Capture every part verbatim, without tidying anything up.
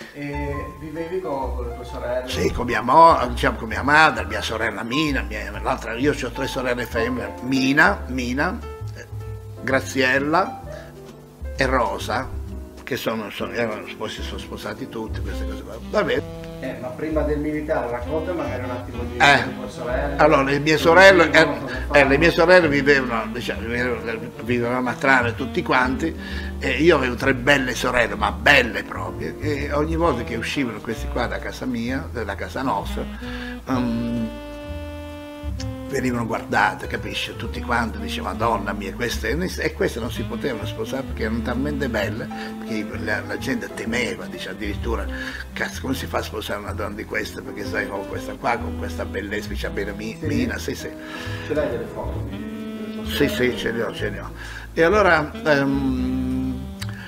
E vivevi con, con le tue sorelle? Sì, con mia, mo, diciamo, con mia madre, mia sorella Mina, mia, l'altra, io ho tre sorelle femmine, Mina, Mina, Graziella e Rosa, che sono, sono, erano, poi si sono sposati tutti, queste cose qua. Va bene. Eh, ma prima del militare racconta magari un attimo di Eh, tue sorelle. allora, le mie sorelle, eh, eh, le mie sorelle vivevano, diciamo, vivevano a Trano tutti quanti, e io avevo tre belle sorelle, ma belle proprio, e ogni volta che uscivano questi qua da casa mia, da casa nostra, um, venivano guardate, capisci? Tutti quanti dicevano, Madonna mia, queste, e queste non si potevano sposare perché erano talmente belle, perché la, la gente temeva, dice addirittura, cazzo, come si fa a sposare una donna di queste? Perché sai, con questa qua, con questa bellezza, c'ha bene Mina, sì sì. Ce l'hai delle foto? Sì sì, ce ne ho, ce ne ho. E allora, um,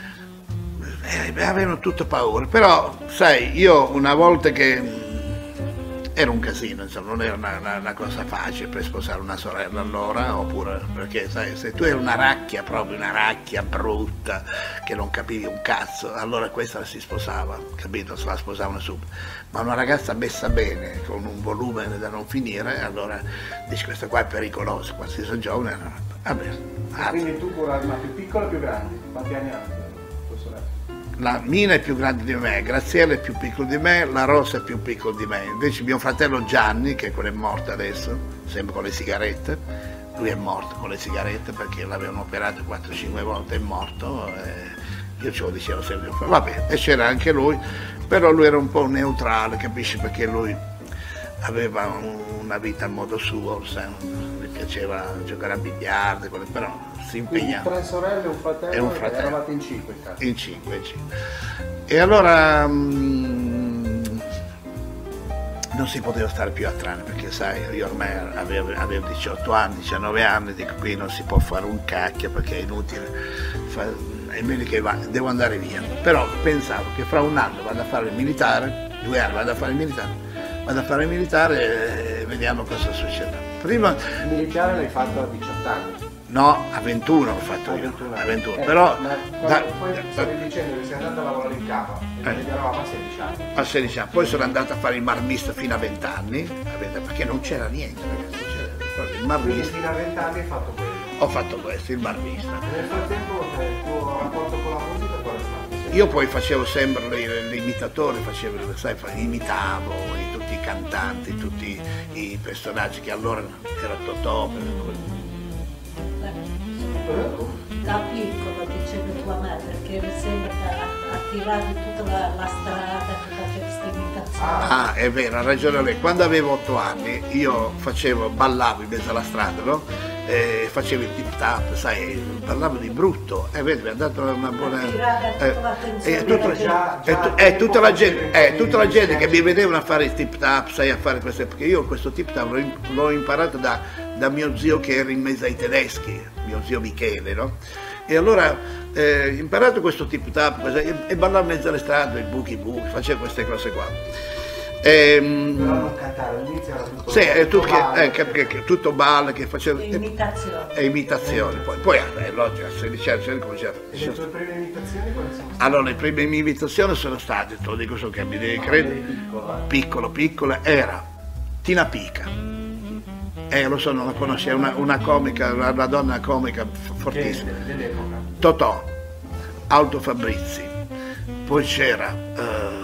eh, avevano tutto paura, però sai, io una volta che era un casino, insomma, non era una, una, una cosa facile per sposare una sorella allora, oppure perché sai, se tu eri una racchia, proprio una racchia brutta, che non capivi un cazzo, allora questa la si sposava, capito? Se la sposavano subito. Ma una ragazza messa bene, con un volume da non finire, allora dici questa qua è pericolosa, quando sei giovane, vabbè. Quindi tu eri una più piccola o più grande? Quanti anni hanno tua sorella? La Mina è più grande di me, Graziella è più piccola di me, la Rosa è più piccola di me. Invece mio fratello Gianni, che quello è morto adesso, sempre con le sigarette, lui è morto con le sigarette perché l'avevano operato quattro cinque volte, è morto. E io ce lo dicevo sempre, vabbè, e c'era anche lui, però lui era un po' neutrale, capisci, perché lui aveva una vita a modo suo, gli piaceva giocare a biliardo, però si impegnava. Tre sorelle e un fratello, e un fratello. Eravate in cinque in casa. In cinque, in cinque. E allora mh, non si poteva stare più a Trani perché sai, io ormai avevo, avevo diciotto anni, diciannove anni, dico qui non si può fare un cacchio perché è inutile, fa, è meglio che va, devo andare via. Però pensavo che fra un anno vado a fare il militare, due anni vado a fare il militare, vado a fare il militare e vediamo cosa succede. Prima, il militare l'hai fatto a diciotto anni? No, a ventuno l'ho fatto io, a ventuno, eh, però... Ma da, poi stavi dicendo che sei andato a lavorare in cava, e eh, eravamo a sedici anni. A sedici anni, poi sono andato a fare il marmista fino a venti anni, perché non c'era niente, ragazzi, c'era il marmista. Quindi fino a venti anni hai fatto quello? Ho fatto questo, il marmista. E nel frattempo il tuo rapporto con la musica qual è stato? Io poi facevo sempre l'imitatore, facevo, sai, imitavo tutti i cantanti, tutti i personaggi che allora era Totò. Da piccolo dicevi tua madre che eri sempre attiravi tutta la, la strada, che facevi queste imitazioni. Ah, è vero, ha ragione lei. Quando avevo otto anni io facevo, ballavo in mezzo alla strada, no? E facevo il tip tap, sai, ballavo di brutto, e vedi, mi ha dato una buona... E tutta la gente, eh, tutta la gente che mi vedevano a fare il tip tap, sai, a fare queste... Perché io questo tip tap l'ho imparato da, da mio zio che era in mezzo ai tedeschi, mio zio Michele, no? E allora eh, ho imparato questo tip tap e, e ballavo in mezzo alle strade, il buchi buchi, facevo queste cose qua. E, però non cantare, all'inizio era tutto, sì, è tutto, tutto balle, che, che, che, tutto balle che facevo e imitazioni, e imitazioni. Poi, poi è logico, a sedici anni cominciato. E le tue prime imitazioni quali sono state? Allora, le prime mie imitazioni sono state, te lo dico solo che mi devi credere, piccolo piccolo, era Tina Pica. Eh, lo so, non la conosci, è una, una comica, una, una donna comica fortissima. Dell'epoca. Totò, Aldo Fabrizi, poi c'era uh,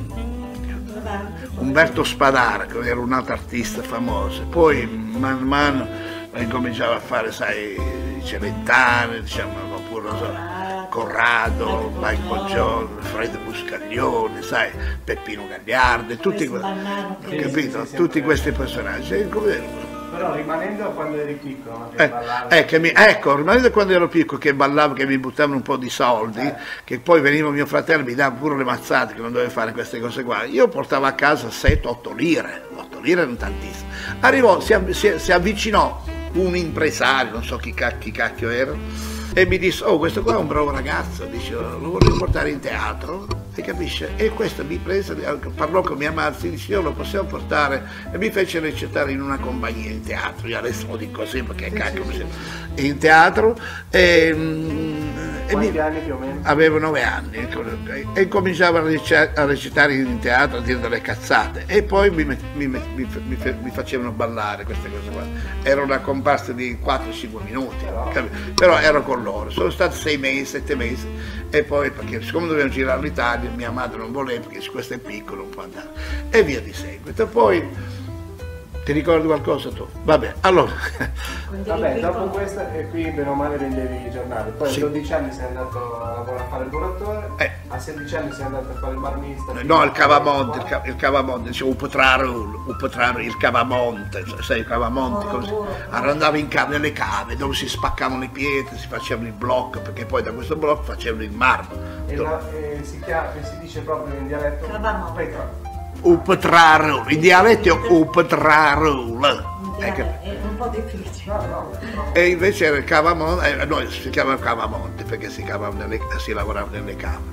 Umberto Spadara, che era un altro artista famoso, poi man mano incominciava a fare, sai, Celentano, diciamo, oppure, so, Corrado, Michael Jones, Fred Buscaglione, sai, Peppino Gagliardi, tutti, capito? Tutti questi personaggi. Però rimanendo a quando eri piccolo, che eh, ballavi... eh, che mi, ecco, rimanendo a quando ero piccolo, che ballavo, che mi buttavano un po' di soldi, eh. che poi veniva mio fratello, mi dava pure le mazzate, che non dovevo fare queste cose qua, io portavo a casa sette otto lire, otto lire erano tantissime. Arrivò, si, si, si avvicinò un impresario, non so chi cacchio, chi cacchio era, e mi disse, oh, questo qua è un bravo ragazzo, dice, lo vorrei portare in teatro, e capisce? E questo mi prese, parlò con mia madre, dice, io lo possiamo portare, e mi fece recitare in una compagnia in teatro, io adesso lo dico così perché sì, cacchio, sì, sì. in teatro, e, E Quanti mi- anni più o meno? avevo nove anni ecco, e cominciavo a rec- a recitare in teatro, a dire delle cazzate e poi mi, met- mi, met- mi, f- mi f- mi facevano ballare queste cose qua. Era una comparsa di quattro cinque minuti, capi- però ero con loro. Sono stati sei mesi, sette mesi e poi perché siccome dovevamo girare l'Italia mia madre non voleva perché questo è piccolo, non può andare e via di seguito. Poi ti ricordi qualcosa tu? Vabbè, allora Quindi Vabbè, il dopo piccolo- questa, e qui bene o male vendevi i giornali, poi Sì. a dodici anni sei andato a lavorare a fare il burattore, Eh. a sedici anni sei andato a fare il barmista. no, il cavamonte, il, ca- il cavamonte, dicevo, un potraro, un potraro, il cavamonte, sai il cavamonte, Buono, così. buono. Allora andavo in cave, nelle cave dove si spaccavano le pietre, si facevano il blocco, perché poi da questo blocco facevano il marmo. E, la- e si, chiama, e si dice proprio in dialetto Cavamonte. Petra. Un potraro, in dialetto è un potraro. in Ecco. dialetto è un po' difficile. No, no, no. E invece era il cavamonte, eh, noi si chiama cavamonte perché si, cavava nelle- si lavorava nelle cave.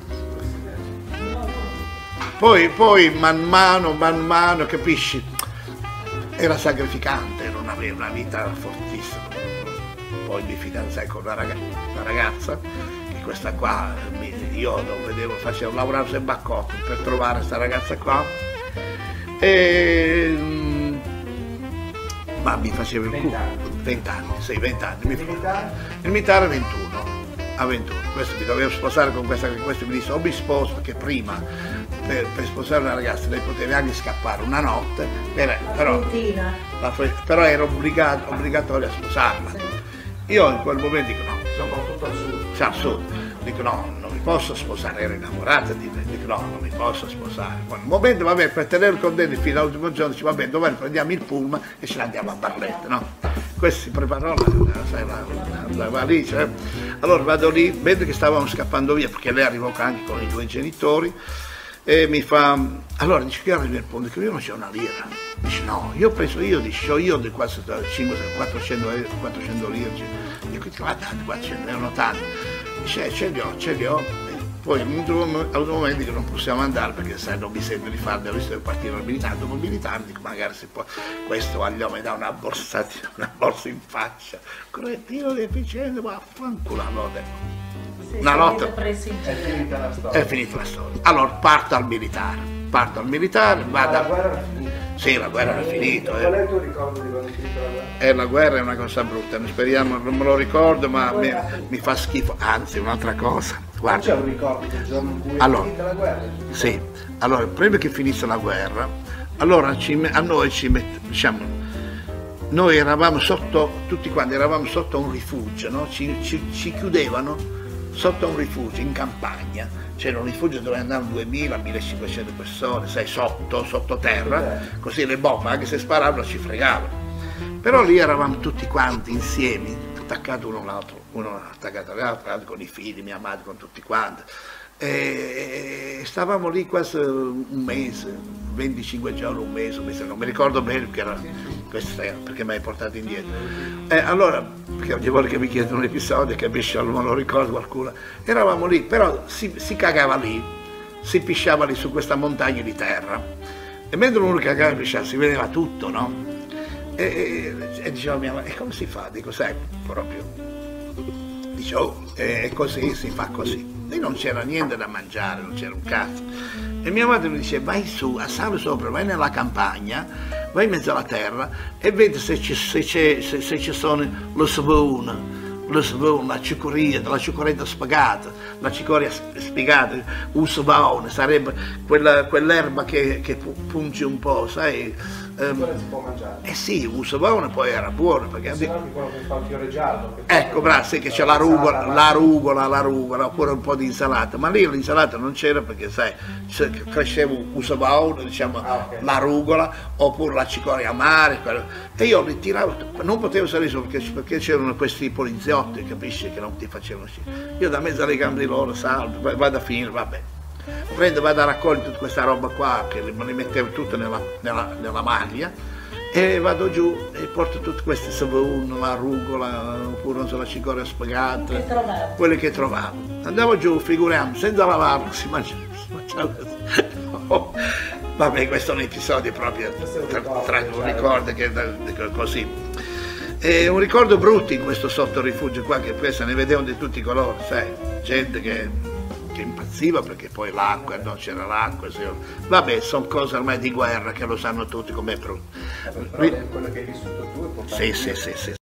Poi, poi man mano, man mano, capisci, era sacrificante, non aveva una vita fortissima. Poi mi fidanzai con una ragazza, una ragazza che questa qua, mi- io non vedevo, facevo lavorare sempre a coppia per trovare questa ragazza qua. E, mm, ma mi faceva il culo. vent'anni. vent'anni, sì, vent'anni. Mi Il militare? il militare ventuno, a ventuno, questo mi dovevo sposare con questa, questo mi disse o mi sposo perché prima per, per sposare una ragazza lei poteva anche scappare una notte, per- però, Argentina. la fre- però era obbligato, obbligatorio a sposarla. Io in quel momento dico no, Soprattutto al sud. cioè, al sud, dico no, non mi posso sposare, ero innamorata di lei, dico no, non mi posso sposare. Poi un momento, vabbè, per tenere contenti fino all'ultimo giorno, dice vabbè, domani prendiamo il pullman e ce ne andiamo a Barletta, no? Questo si preparò la, la, sai, la, la, la valigia, eh. Allora vado lì, vedo che stavamo scappando via, perché lei arrivò anche con i due genitori, e mi fa, allora dice che arriva il punto, che io non c'è una lira. Dice no, io ho preso io, dice, ho io di quasi quattrocento lire, dico ma tanti, quattrocento, erano tanti. Dice, ce li ho, ce li ho. E poi all'ultimo momento dico non possiamo andare perché sai non mi sento di farlo, visto che partire al militare, dopo il militare dico magari si può, questo aglio mi dà una borsa, una borsa in faccia, cretino deficiente, ma affanculo, allora detto. Sì, Una sì, lotta. avete preso in È giro. finita la storia. È finita la storia. Allora parto al militare, parto al militare, Ma la vado. guerra è finita. Sì, la guerra è finita. Qual è Eh. il tuo ricordo di quando è finita la guerra? Eh, la guerra è una cosa brutta, ne speriamo, non me lo ricordo, ma mi, mi fa schifo. Anzi, un'altra cosa. Non c'è Guarda, un ricordo del giorno in cui Allora. è finita la guerra? sì, allora, prima che finisse la guerra, allora ci me- a noi ci met- diciamo, noi eravamo sotto, tutti quanti eravamo sotto un rifugio, no? ci, ci- ci chiudevano sotto un rifugio in campagna, c'era un rifugio dove andavano duemila millecinquecento persone, sai, sotto, sottoterra, così le bombe, anche se sparavano, ci fregavano. Però lì eravamo tutti quanti insieme, attaccati uno all'altro, uno attaccato all'altro, con i figli, mia madre, con tutti quanti. E stavamo lì quasi un mese, venticinque giorni, un mese, un mese, non mi ricordo bene perché, era, questo era, perché mi hai portato indietro. E allora, perché ogni volta che mi chiedono un episodio, capisci, non me lo ricordo qualcuno, eravamo lì, però si, si cagava lì, si pisciava lì su questa montagna di terra. E mentre uno cagava e pisciava si vedeva tutto, no? E, e, e diceva mia madre, e come si fa? Dico, sai, proprio, dice, oh, è così, si fa così. E non c'era niente da mangiare, non c'era un cazzo. E mia madre mi dice, vai su, sali sopra, vai nella campagna, vai in mezzo alla terra e vedi se ci, se c'è, se, se ci sono lo savone, lo savone, la cicoria, la cicoretta spagata, la cicoria spiegata, un savone, sarebbe quella, quell'erba che, che punge un po', sai? Ehm, Quella si può mangiare. eh sì, un savone poi era buono perché Se no anche quello che fa il fiore giallo. che- ecco, bravo, sì che c'è la rugola, la rugola, la rugola, oppure un po' di insalata, ma lì l'insalata non c'era perché sai, c'è- cresceva un savone, diciamo, Ah, ok. la rugola, oppure la cicoria amare, quello. E io li tiravo, non potevo salire su perché, perché c'erano questi poliziotti, capisci, che non ti facevano uscire. Io da mezzo alle gambe di loro salto, va- vado a finire, vabbè. Prendo, vado a raccogliere tutta questa roba qua, che me le mettevo tutte nella, nella, nella maglia, e vado giù e porto tutti questi savoni, la rugola, oppure non so, la cicoria spagata, Che trovavo. quelle che trovavo. Andavo giù, figuriamo, senza lavarlo, si mangiava, si mangiava. Oh, vabbè, questo è un episodio proprio Questo è un tra, ricordo, tra un cioè. ricordo che, che così. E un ricordo brutto in questo sottorifugio qua, che poi se ne vedevano di tutti i colori, sai, gente che, che impazziva perché poi l'acqua, no, c'era l'acqua, sì. Vabbè, sono cose ormai di guerra che lo sanno tutti com'è brutto. Però è quello che hai vissuto tu è importante. Sì, sì, sì, sì.